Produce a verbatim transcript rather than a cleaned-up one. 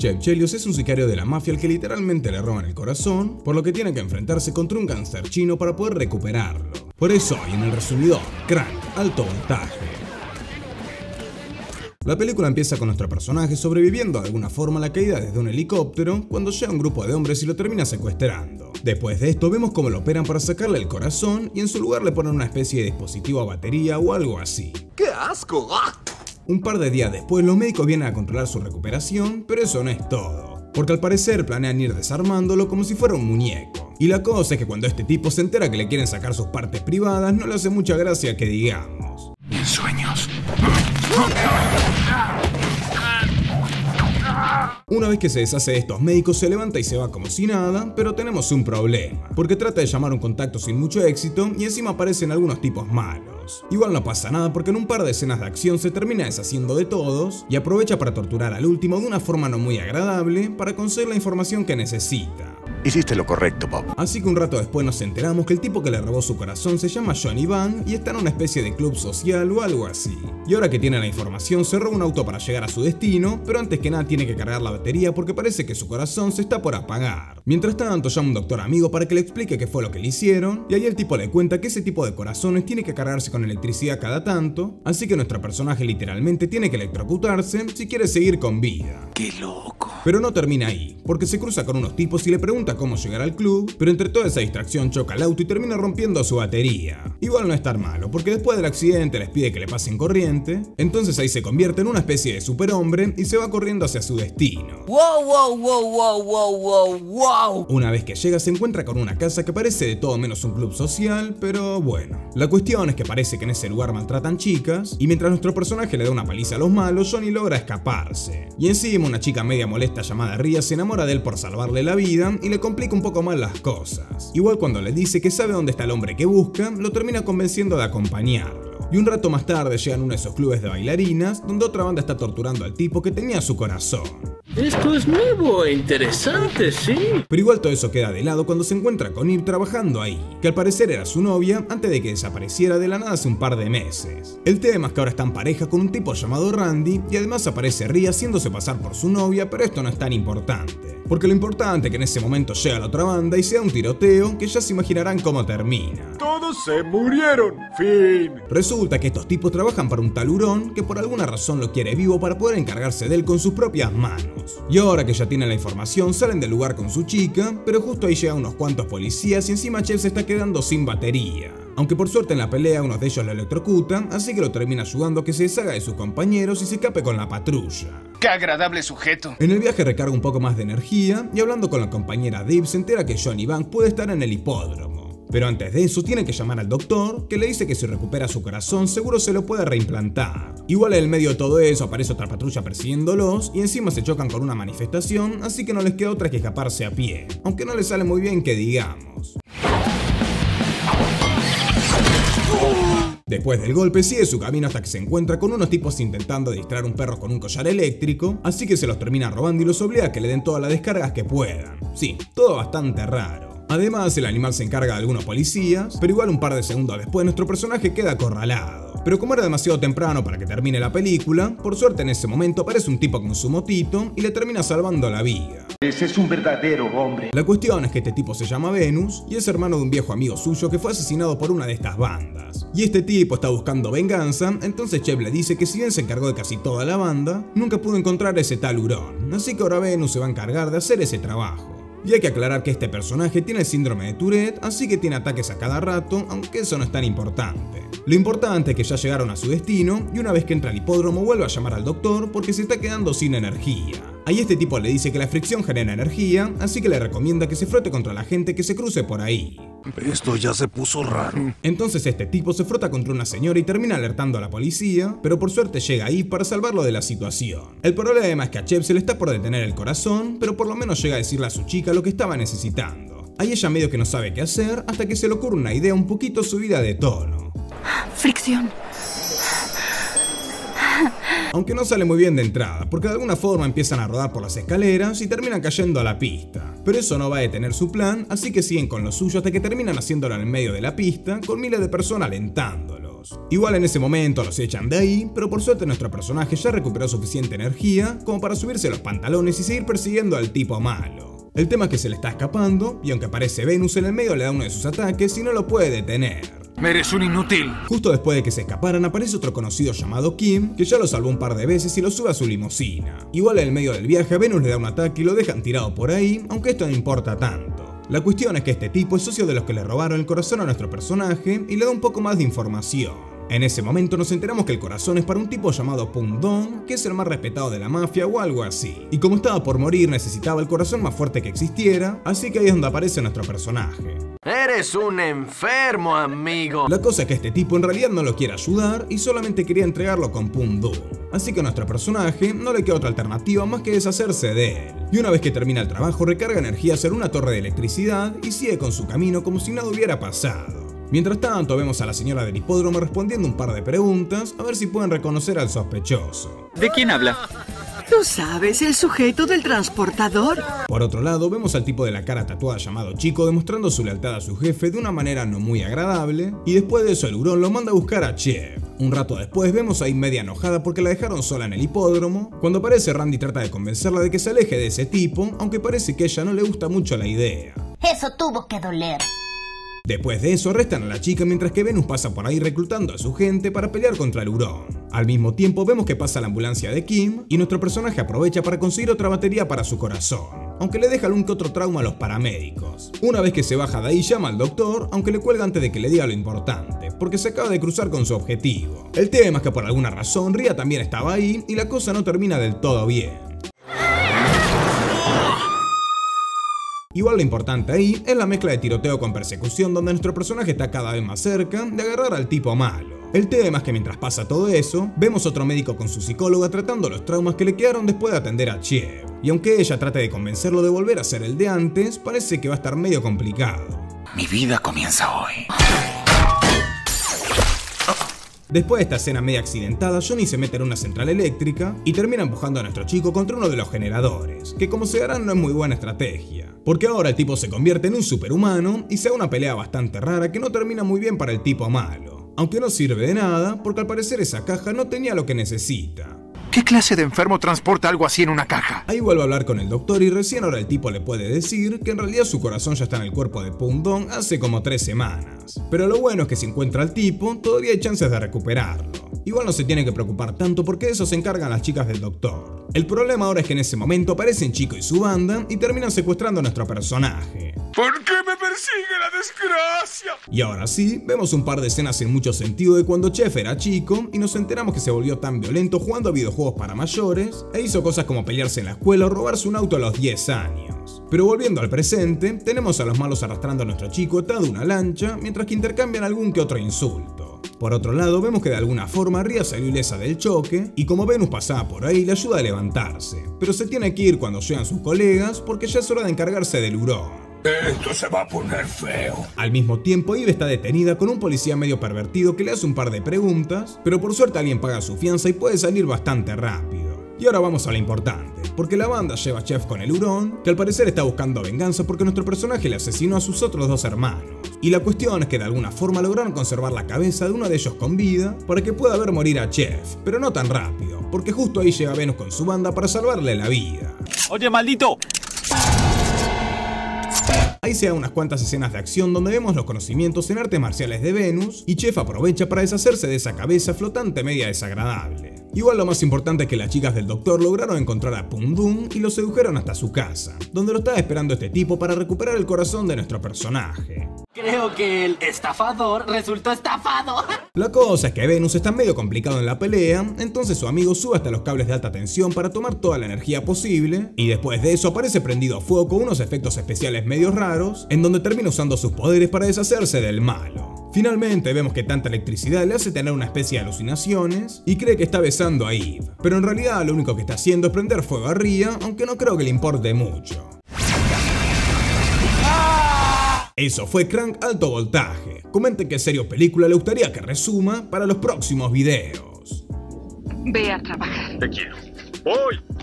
Chep Chelios es un sicario de la mafia al que literalmente le roban el corazón, por lo que tiene que enfrentarse contra un gángster chino para poder recuperarlo. Por eso hoy en el resumidor, Crank, alto voltaje. La película empieza con nuestro personaje sobreviviendo de alguna forma a la caída desde un helicóptero cuando llega un grupo de hombres y lo termina secuestrando. Después de esto vemos cómo lo operan para sacarle el corazón y en su lugar le ponen una especie de dispositivo a batería o algo así. ¡Qué asco! Un par de días después los médicos vienen a controlar su recuperación, pero eso no es todo. Porque al parecer planean ir desarmándolo como si fuera un muñeco. Y la cosa es que cuando este tipo se entera que le quieren sacar sus partes privadas, no le hace mucha gracia que digamos. Mis sueños. Una vez que se deshace de estos médicos se levanta y se va como si nada, pero tenemos un problema, porque trata de llamar a un contacto sin mucho éxito y encima aparecen algunos tipos malos. Igual no pasa nada porque en un par de escenas de acción se termina deshaciendo de todos y aprovecha para torturar al último de una forma no muy agradable para conseguir la información que necesita. Hiciste lo correcto, Bob. Así que un rato después nos enteramos que el tipo que le robó su corazón se llama Johnny Bang y está en una especie de club social o algo así. Y ahora que tiene la información se roba un auto para llegar a su destino, pero antes que nada tiene que cargar la batería porque parece que su corazón se está por apagar. Mientras tanto llama a un doctor amigo para que le explique qué fue lo que le hicieron, y ahí el tipo le cuenta que ese tipo de corazones tiene que cargarse con electricidad cada tanto, así que nuestro personaje literalmente tiene que electrocutarse si quiere seguir con vida. ¡Qué loco! Pero no termina ahí, porque se cruza con unos tipos y le pregunta cómo llegar al club, pero entre toda esa distracción choca el auto y termina rompiendo su batería. Igual no es tan malo, porque después del accidente les pide que le pasen corriente, entonces ahí se convierte en una especie de superhombre y se va corriendo hacia su destino. Wow, wow, wow, wow, wow, wow, wow. Una vez que llega se encuentra con una casa que parece de todo menos un club social, pero bueno. La cuestión es que parece que en ese lugar maltratan chicas, y mientras nuestro personaje le da una paliza a los malos, Johnny logra escaparse. Y encima una chica media molesta llamada Ria se enamora de él por salvarle la vida y le complica un poco más las cosas. Igual cuando le dice que sabe dónde está el hombre que busca, lo termina convenciendo de acompañarlo. Y un rato más tarde llegan uno de esos clubes de bailarinas, donde otra banda está torturando al tipo que tenía su corazón. Esto es nuevo e interesante, sí. Pero igual todo eso queda de lado cuando se encuentra con Eve trabajando ahí, que al parecer era su novia antes de que desapareciera de la nada hace un par de meses. El tema es que ahora está en pareja con un tipo llamado Randy y además aparece Ria haciéndose pasar por su novia, pero esto no es tan importante. Porque lo importante es que en ese momento llega la otra banda y sea un tiroteo que ya se imaginarán cómo termina. ¡Todos se murieron! ¡Fin! Resulta que estos tipos trabajan para un tal Hurón que por alguna razón lo quiere vivo para poder encargarse de él con sus propias manos. Y ahora que ya tienen la información salen del lugar con su chica, pero justo ahí llegan unos cuantos policías y encima Chef se está quedando sin batería. Aunque por suerte en la pelea uno de ellos lo electrocuta, así que lo termina ayudando a que se deshaga de sus compañeros y se escape con la patrulla. ¡Qué agradable sujeto! En el viaje recarga un poco más de energía y hablando con la compañera Dave se entera que Johnny Bang puede estar en el hipódromo. Pero antes de eso tiene que llamar al doctor, que le dice que si recupera su corazón seguro se lo puede reimplantar. Igual en el medio de todo eso aparece otra patrulla persiguiéndolos y encima se chocan con una manifestación, así que no les queda otra que escaparse a pie, aunque no les sale muy bien que digamos. Después del golpe sigue su camino hasta que se encuentra con unos tipos intentando distraer un perro con un collar eléctrico, así que se los termina robando y los obliga a que le den todas las descargas que puedan. Sí, todo bastante raro. Además, el animal se encarga de algunos policías, pero igual un par de segundos después nuestro personaje queda acorralado. Pero como era demasiado temprano para que termine la película, por suerte en ese momento aparece un tipo con su motito y le termina salvando la vida. Ese es un verdadero hombre. La cuestión es que este tipo se llama Venus y es hermano de un viejo amigo suyo que fue asesinado por una de estas bandas. Y este tipo está buscando venganza, entonces Chef le dice que si bien se encargó de casi toda la banda, nunca pudo encontrar ese tal Hurón, así que ahora Venus se va a encargar de hacer ese trabajo. Y hay que aclarar que este personaje tiene el síndrome de Tourette, así que tiene ataques a cada rato, aunque eso no es tan importante. Lo importante es que ya llegaron a su destino y una vez que entra al hipódromo vuelve a llamar al doctor porque se está quedando sin energía. Ahí este tipo le dice que la fricción genera energía, así que le recomienda que se frote contra la gente que se cruce por ahí. Esto ya se puso raro. Entonces este tipo se frota contra una señora y termina alertando a la policía, pero por suerte llega ahí para salvarlo de la situación. El problema es que a Chef se le está por detener el corazón, pero por lo menos llega a decirle a su chica lo que estaba necesitando. Ahí ella medio que no sabe qué hacer hasta que se le ocurre una idea un poquito subida de tono. Fricción. Aunque no sale muy bien de entrada, porque de alguna forma empiezan a rodar por las escaleras y terminan cayendo a la pista. Pero eso no va a detener su plan, así que siguen con lo suyo hasta que terminan haciéndolo en el medio de la pista, con miles de personas alentándolo. amigos. Igual en ese momento los echan de ahí, pero por suerte nuestro personaje ya recuperó suficiente energía como para subirse los pantalones y seguir persiguiendo al tipo malo. El tema es que se le está escapando y aunque aparece Venus en el medio le da uno de sus ataques y no lo puede detener. Eres un inútil. Justo después de que se escaparan aparece otro conocido llamado Kim, que ya lo salvó un par de veces y lo sube a su limusina. Igual en el medio del viaje a Venus le da un ataque y lo dejan tirado por ahí, aunque esto no importa tanto. La cuestión es que este tipo es socio de los que le robaron el corazón a nuestro personaje y le da un poco más de información. En ese momento nos enteramos que el corazón es para un tipo llamado Pundong, que es el más respetado de la mafia o algo así. Y como estaba por morir necesitaba el corazón más fuerte que existiera, así que ahí es donde aparece nuestro personaje. Eres un enfermo, amigo. La cosa es que este tipo en realidad no lo quiere ayudar y solamente quería entregarlo con Pundong. Así que a nuestro personaje no le queda otra alternativa más que deshacerse de él. Y una vez que termina el trabajo recarga energías en una torre de electricidad y sigue con su camino como si nada hubiera pasado. Mientras tanto vemos a la señora del hipódromo respondiendo un par de preguntas a ver si pueden reconocer al sospechoso. ¿De quién habla? Tú sabes, el sujeto del transportador. Por otro lado, vemos al tipo de la cara tatuada llamado Chico demostrando su lealtad a su jefe de una manera no muy agradable, y después de eso el hurón lo manda a buscar a Chef. Un rato después vemos a Eve media enojada porque la dejaron sola en el hipódromo. Cuando aparece Randy trata de convencerla de que se aleje de ese tipo, aunque parece que a ella no le gusta mucho la idea. Eso tuvo que doler. Después de eso arrestan a la chica mientras que Venus pasa por ahí reclutando a su gente para pelear contra el hurón. Al mismo tiempo vemos que pasa la ambulancia de Kim y nuestro personaje aprovecha para conseguir otra batería para su corazón, aunque le deja algún que otro trauma a los paramédicos. Una vez que se baja de ahí llama al doctor, aunque le cuelga antes de que le diga lo importante, porque se acaba de cruzar con su objetivo. El tema es que por alguna razón Ria también estaba ahí y la cosa no termina del todo bien. Igual lo importante ahí es la mezcla de tiroteo con persecución donde nuestro personaje está cada vez más cerca de agarrar al tipo malo. El tema es que mientras pasa todo eso, vemos otro médico con su psicóloga tratando los traumas que le quedaron después de atender a Chef. Y aunque ella trate de convencerlo de volver a ser el de antes, parece que va a estar medio complicado. Mi vida comienza hoy. Después de esta escena media accidentada, Johnny se mete en una central eléctrica y termina empujando a nuestro chico contra uno de los generadores, que como se verán no es muy buena estrategia, porque ahora el tipo se convierte en un superhumano y se da una pelea bastante rara que no termina muy bien para el tipo malo, aunque no sirve de nada porque al parecer esa caja no tenía lo que necesita. ¿Qué clase de enfermo transporta algo así en una caja? Ahí vuelve a hablar con el doctor y recién ahora el tipo le puede decir que en realidad su corazón ya está en el cuerpo de Pundong hace como tres semanas. Pero lo bueno es que si encuentra al tipo, todavía hay chances de recuperarlo. Igual no se tiene que preocupar tanto porque de eso se encargan las chicas del doctor. El problema ahora es que en ese momento aparecen Chico y su banda y terminan secuestrando a nuestro personaje. ¿Por qué me persigue la desgracia? Y ahora sí, vemos un par de escenas sin mucho sentido de cuando Chef era chico y nos enteramos que se volvió tan violento jugando a videojuegos para mayores e hizo cosas como pelearse en la escuela o robarse un auto a los diez años. Pero volviendo al presente, tenemos a los malos arrastrando a nuestro chico atado a una lancha mientras que intercambian algún que otro insulto. Por otro lado, vemos que de alguna forma Ria salió ilesa del choque y como Venus pasaba por ahí le ayuda a levantarse, pero se tiene que ir cuando llegan sus colegas porque ya es hora de encargarse del hurón. Esto se va a poner feo. Al mismo tiempo, Eve está detenida con un policía medio pervertido que le hace un par de preguntas, pero por suerte alguien paga su fianza y puede salir bastante rápido. Y ahora vamos a lo importante, porque la banda lleva a Chef con el hurón, que al parecer está buscando venganza porque nuestro personaje le asesinó a sus otros dos hermanos. Y la cuestión es que de alguna forma lograron conservar la cabeza de uno de ellos con vida para que pueda ver morir a Chef, pero no tan rápido, porque justo ahí llega Venus con su banda para salvarle la vida. ¡Oye, maldito! Ahí se dan unas cuantas escenas de acción donde vemos los conocimientos en artes marciales de Venus y Chef aprovecha para deshacerse de esa cabeza flotante media desagradable. Igual lo más importante es que las chicas del doctor lograron encontrar a Pundong y lo sedujeron hasta su casa, donde lo estaba esperando este tipo para recuperar el corazón de nuestro personaje. Creo que el estafador resultó estafado. La cosa es que Venus está medio complicado en la pelea, entonces su amigo sube hasta los cables de alta tensión para tomar toda la energía posible, y después de eso aparece prendido a fuego con unos efectos especiales medio raros, en donde termina usando sus poderes para deshacerse del malo. Finalmente vemos que tanta electricidad le hace tener una especie de alucinaciones y cree que está besando a Eve, pero en realidad lo único que está haciendo es prender fuego a Ria, aunque no creo que le importe mucho. Eso fue Crank Alto Voltaje. Comenten qué serie o película le gustaría que resuma para los próximos videos. Ve a trabajar. Te quiero. ¡Voy!